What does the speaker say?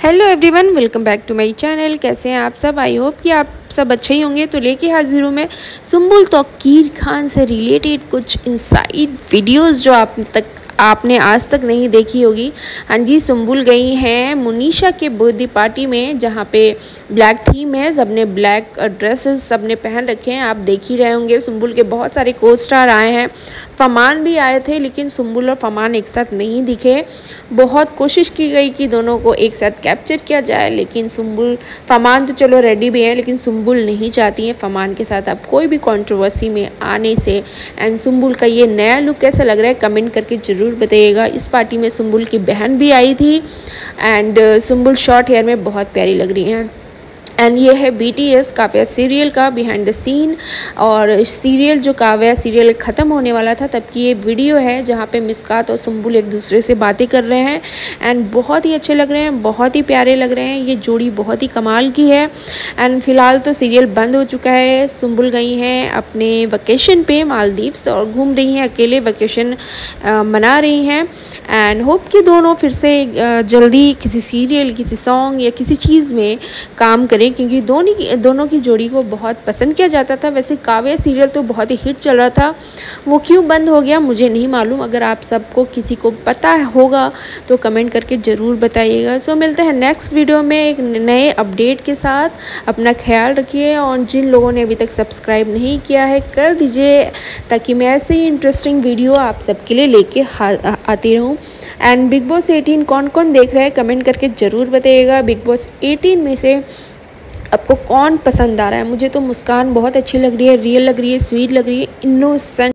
Hello everyone, welcome back to my channel. कैसे हैं आप सब? आई होप कि आप सब अच्छे ही होंगे। तो लेके हाजिर हूँ मैं सुम्बुल तौकीर खान से रिलेटेड कुछ इनसाइड वीडियोस जो आपने आज तक नहीं देखी होगी। हाँ जी, सुम्बुल गई हैं मुनीशा के बर्थडे पार्टी में, जहाँ पे ब्लैक थीम है। सबने ब्लैक ड्रेसेस सबने पहन रखे हैं। आप देख ही रहे होंगे सुम्बुल के बहुत सारे को स्टार आए हैं, फमान भी आए थे, लेकिन सुम्बुल और फमान एक साथ नहीं दिखे। बहुत कोशिश की गई कि दोनों को एक साथ कैप्चर किया जाए, लेकिन फमान तो चलो रेडी भी है, लेकिन सुम्बुल नहीं चाहती है फमान के साथ अब कोई भी कंट्रोवर्सी में आने से। एंड सुम्बुल का ये नया लुक कैसा लग रहा है कमेंट करके ज़रूर बताइएगा। इस पार्टी में सुम्बुल की बहन भी आई थी एंड सुम्बुल शॉर्ट हेयर में बहुत प्यारी लग रही हैं। एंड ये है BTS काव्या सीरियल का बिहाइंड द सीन। और सीरियल जो काव्या सीरियल ख़त्म होने वाला था तब की ये वीडियो है, जहाँ पे मिस्कात और सुम्बुल एक दूसरे से बातें कर रहे हैं एंड बहुत ही अच्छे लग रहे हैं, बहुत ही प्यारे लग रहे हैं। ये जोड़ी बहुत ही कमाल की है। एंड फ़िलहाल तो सीरियल बंद हो चुका है। सुम्बुल गई हैं अपने वेकेशन पे मालदीव्स और घूम रही हैं, अकेले वेकेशन मना रही हैं। एंड होप कि दोनों फिर से जल्दी किसी सीरियल, किसी सॉन्ग या किसी चीज़ में काम करें, क्योंकि दोनों की जोड़ी को बहुत पसंद किया जाता था। वैसे काव्या सीरियल तो बहुत ही हिट चल रहा था, वो क्यों बंद हो गया मुझे नहीं मालूम। अगर आप सबको किसी को पता होगा तो कमेंट करके ज़रूर बताइएगा। सो मिलते हैं नेक्स्ट वीडियो में एक नए अपडेट के साथ। अपना ख्याल रखिए और जिन लोगों ने अभी तक सब्सक्राइब नहीं किया है कर दीजिए, ताकि मैं ऐसे ही इंटरेस्टिंग वीडियो आप सबके लिए लेके आती रहूँ। एंड बिग बॉस 18 कौन कौन देख रहा है कमेंट करके ज़रूर बताइएगा। बिग बॉस 18 में से आपको कौन पसंद आ रहा है? मुझे तो मुस्कान बहुत अच्छी लग रही है, रियल लग रही है, स्वीट लग रही है, इनोसेंट